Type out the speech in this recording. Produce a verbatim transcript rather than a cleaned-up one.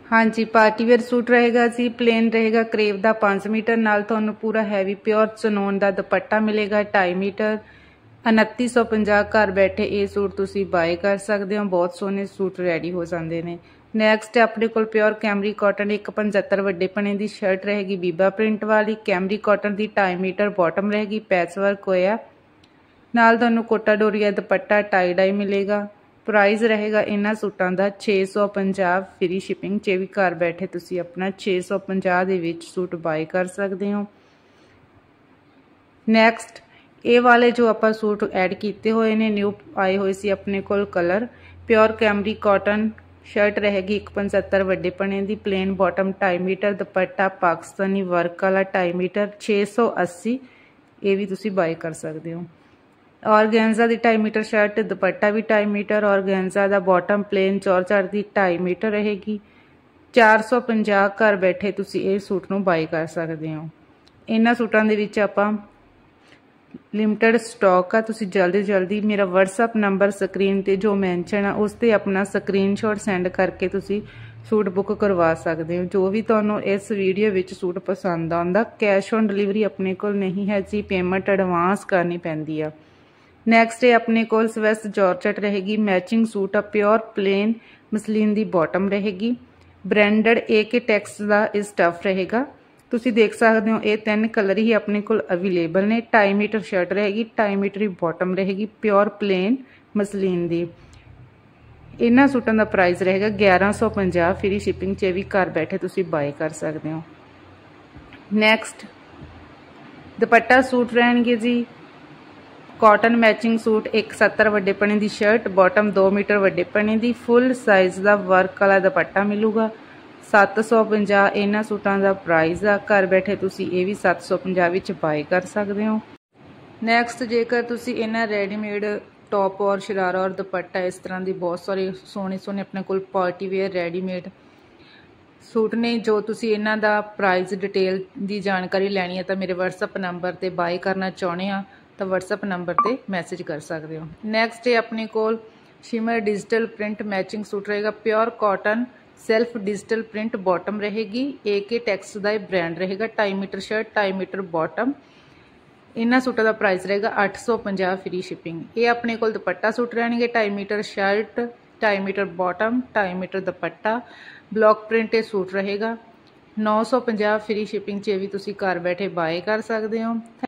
हाँ जी, party wear suit रहेगा जी, plane रहेगा करेब का पाँच मीटर नाल तुहानूं पूरा हैवी प्योर चनोन का दुपट्टा मिलेगा ढाई मीटर। उनती सौ पंजाह घर बैठे ये सूट तुसीं बाय कर सकते हो। बहुत सोहने सूट रेडी हो जाते हैं। नैक्सट अपने कोल प्योर कैमरी कॉटन एक पचहत्तर वड्डे पने की शर्ट रहेगी बीबा प्रिंट वाली। कैमरी कॉटन की ढाई मीटर बॉटम रहेगी, पैच वर्क होया नाल तुहानूं कोटा डोरिया दुपट्टा टाई डाई मिलेगा। प्राइस रहेगा इन्हां सूटां दा छे सौ पंजाह फ्री शिपिंग च भी घर बैठे तुसीं अपना छे सौ पंजाह दे विच सूट बाय कर सकते हो। नैक्सट ये वाले जो आप सूट ऐड किए हुए ने न्यू आए हुए सी अपने कोल कलर प्योर कैमरी कॉटन शर्ट रहेगी एक पचहत्तर वड्डे पने की प्लेन बॉटम ढाई मीटर दुपट्टा पाकिस्तानी वर्क वाला ढाई मीटर छे सौ अस्सी ये भी तुसीं बाय कर सकते हो। ऑर्गेन्जा की ढाई मीटर शर्ट दुपट्टा भी ढाई मीटर ऑर्गेन्जा का बॉटम प्लेन चौर चार की ढाई मीटर रहेगी चार सौ पंजाह घर बैठे तुसीं ये सूट नूं बाय कर सकते हो। इन्हां सूटां दे विच आपां लिमिटेड स्टॉक आ, तुसीं जल्दी जल्दी मेरा व्हाट्सअप नंबर स्क्रीन ते जो मैंशन आ उस ते अपना स्क्रीनशॉट सेंड करके तुसीं सूट बुक करवा सकते हो। जो भी तुहानूं इस वीडियो विच सूट पसंद आउंदा कैश ऑन डिलीवरी अपने कोल नहीं है जी, पेमेंट एडवांस करनी पैंदी आ। नैक्सट अपने कोल स्वेस्ट जॉर्जेट रहेगी मैचिंग सूट आ प्योर प्लेन मसलीन की बॉटम रहेगी ब्रांडेड ए के टैक्स का स्टफ रहेगा। तुसीं देख सकते हो ये तीन कलर ही अपने कोल अवेलेबल ने। ढाई मीटर शर्ट रहेगी ढाई मीटर ही बॉटम रहेगी प्योर प्लेन मसलीन की। इन्हां सूटां का प्राइस रहेगा ग्यारह सौ पंजाह फ्री शिपिंग च भी घर बैठे तुसीं बाय कर सकते हो। नैक्सट दुपट्टा सूट रहणगे जी कॉटन मैचिंग सूट एक सत्तर वड्डे पने की शर्ट बॉटम दो मीटर वड्डे पने की फुल साइज का वर्क वाला दुपट्टा मिलूगा सत्त सौ पंजाह इन्हां सूटां का प्राइस आ। घर बैठे तुसीं ये भी सत्त सौ पंजाह विच बाय कर सकते हो। नैक्सट जेकर तुसीं इन्हां रेडीमेड टॉप और शरारा और दुपट्टा इस तरह की बहुत सारे सोहने सोहने अपने कोल पार्टी वेयर रेडीमेड सूट ने जो तुसीं इन्हां दा प्राइस डिटेल की जानकारी लैनी है तो मेरे व्हाट्सअप नंबर ते बाय करना चाहुंदे आ तो व्हाट्सअप नंबर ते मैसेज कर सकते हो। नैक्सट है अपने कोल shimmer digital print matching suit रहेगा pure cotton self digital print bottom रहेगी ए के टैक्स का ब्रांड रहेगा ढाई मीटर शर्ट ढाई मीटर बॉटम। इन्हां सूटों का प्राइस रहेगा अठ सौ पंजाह फ्री शिपिंग। ये अपने कोल दुपट्टा सूट रहणगे ढाई मीटर शर्ट ढाई मीटर बॉटम ढाई मीटर दुपट्टा ब्लॉक प्रिंट सूट रहेगा नौ सौ पंजाह फ्री शिपिंग च भी तुसीं घर बैठे बाय कर सकते हो।